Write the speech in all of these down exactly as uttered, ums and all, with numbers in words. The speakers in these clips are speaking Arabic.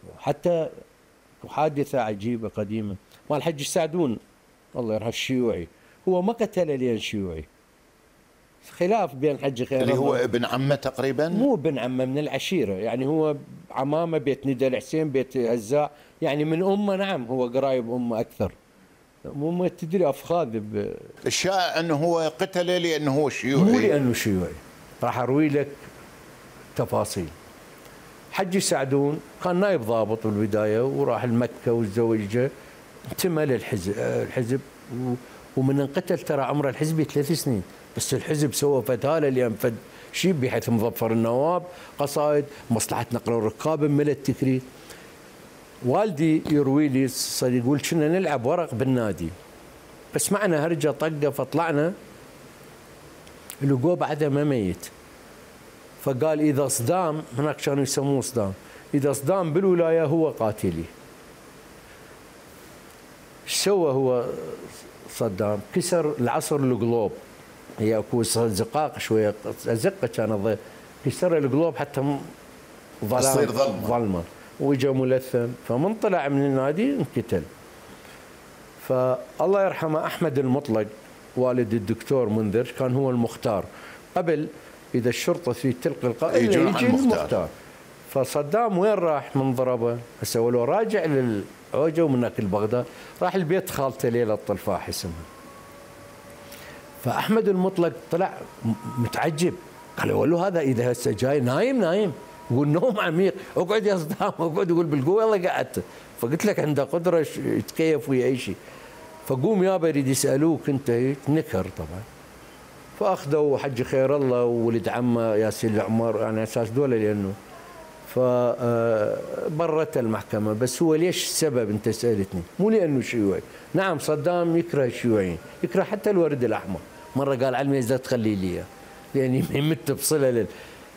حتى حادثة عجيبة قديمة مال الحج السعدون الله يرحمه الشيوعي، هو ما قتله لين شيوعي، خلاف بين حج خير اللي الله هو ابن عمه تقريبا، مو ابن عمه من العشيرة، يعني هو عمامه بيت ندى الحسين بيت هزاع، يعني من أمه. نعم هو قرايب أمه أكثر، مو ما تدري أفخاذ ب... الشائع أنه هو قتله لأنه هو شيوعي. مو لأنه شيوعي، راح أروي لك تفاصيل. حج سعدون كان نائب ضابط بالبداية، وراح المكة وتزوجه، انتمى للحزب الحزب، ومن انقتل ترى عمره الحزبي ثلاث سنين، بس الحزب سوى فتالة لأن فد شيء بحيث مظفر النواب، قصائد، مصلحة نقل الركاب من التكريت. والدي يروي لي صار يقول كنا نلعب ورق بالنادي، بس معنا هرجة طقة فطلعنا لقوه بعده ما ميت، فقال إذا صدام، هناك كانوا يسموه صدام، إذا صدام بالولاية هو قاتلي. ايش سوى هو صدام؟ كسر العصر القلوب، هي اكو زقاق شويه ازقه كان، كسر القلوب حتى ظلام تصير ظلمه ظلمه، واجا ملثم، فمن طلع من النادي انقتل. فالله يرحمه احمد المطلق والد الدكتور منذر كان هو المختار، قبل اذا الشرطه في تلقي القائد يجي المختار. المختار. فصدام وين راح من ضربه؟ هسه ولو راجع للعوجه ومن هناك لبغداد، راح البيت خالته ليلى الطلفاح اسمها. فاحمد المطلق طلع متعجب، قال له هذا اذا هسه جاي نايم نايم، يقول نوم عميق، اقعد يا صدام اقعد، يقول بالقوه يلا قعدت، فقلت لك عنده قدره يتكيف ويا اي شيء. فقوم يابا يريد يسالوك انت، نكر طبعا. فاخذوا حج خير الله وولد عمه ياسين العمر، يعني اساس دوله لانه فبرت المحكمه. بس هو ليش السبب انت سالتني؟ مو لانه شيوعي، نعم صدام يكره الشيوعيين، يكره حتى الورد الاحمر، مره قال على الميزه تخلي لي اياه يعني يمت بصله لل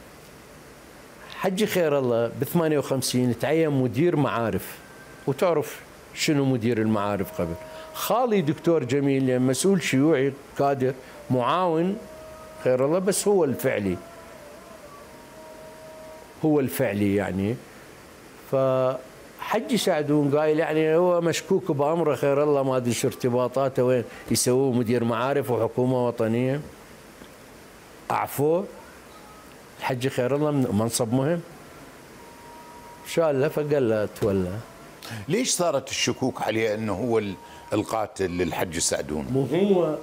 حج خير الله ب ثمانية وخمسين تعين مدير معارف، وتعرف شنو مدير المعارف قبل؟ خالي دكتور جميل يعني مسؤول شيوعي كادر معاون خير الله، بس هو الفعلي هو الفعلي يعني. فحج سعدون قايل يعني هو مشكوك بأمره خير الله، ما ادري شو ارتباطاته وين، يسووه مدير معارف وحكومة وطنية. أعفوه الحج خير الله منصب مهم، شال له فقال له تولى. ليش صارت الشكوك عليه انه هو القاتل للحج سعدون؟ مو هو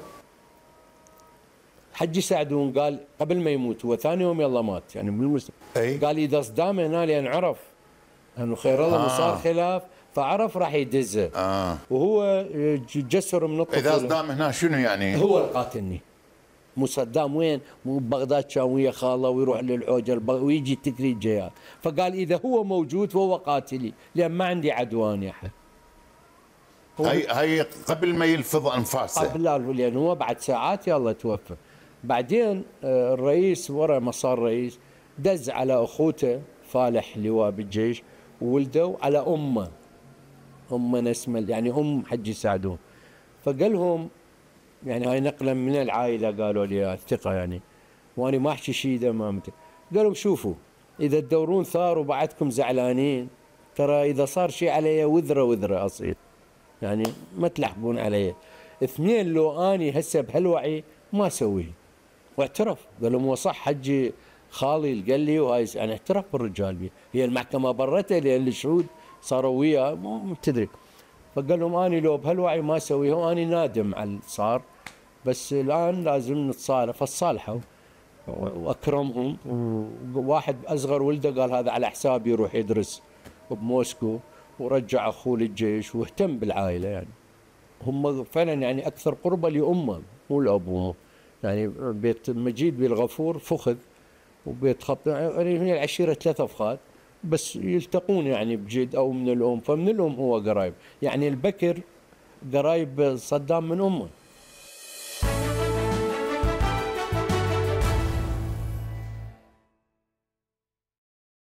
حج سعدون قال قبل ما يموت، هو ثاني يوم يلا مات يعني بالمسلم. قال اذا صدام هنا لان عرف انه خير الله آه. صار خلاف، فعرف راح يدزه آه. وهو جسر من الطفوله. اذا صدام هنا شنو يعني؟ هو قاتلني، مو صدام وين؟ مو بغداد كان ويا خاله ويروح للعوجه ويجي التكريت جيال، فقال اذا هو موجود فهو قاتلي لان ما عندي عدوان يا حد. هي هي قبل ما يلفظ انفاسه، قبل لا، لان هو بعد ساعات يلا توفى. بعدين الرئيس ورا ما صار رئيس دز على اخوته فالح لواء بالجيش وولدوا على امه، امه نسمه يعني ام حج سعدون، فقال لهم يعني هاي نقلا من العائله قالوا لي الثقه يعني، وانا ما احكي شيء اذا ما مت. قال لهم شوفوا اذا تدورون ثار وبعدكم زعلانين، ترى اذا صار شيء علي وذره وذره اصير، يعني ما تلحقون علي. اثنين لو اني هسه بهالوعي ما اسويه. واعترف، قال لهم هو صح حجي خالي قال لي، وهاي يعني اعترف بالرجال بي. هي المحكمه برته لان الشهود صاروا وياه مو تدري. فقال لهم اني لو بهالوعي ما اسويه، واني نادم على اللي صار، بس الان لازم نتصالح. فتصالحوا واكرمهم، وواحد اصغر ولده قال هذا على حسابي يروح يدرس بموسكو، ورجع اخوه للجيش واهتم بالعائله يعني. هم فعلا يعني اكثر قربه لامه مو لابوه. يعني بيت مجيد بالغفور فخذ وبيت خط يعني هي العشيره ثلاث افخاذ بس يلتقون يعني بجد او من الام، فمن الام هو قرايب، يعني البكر قرايب صدام من امه.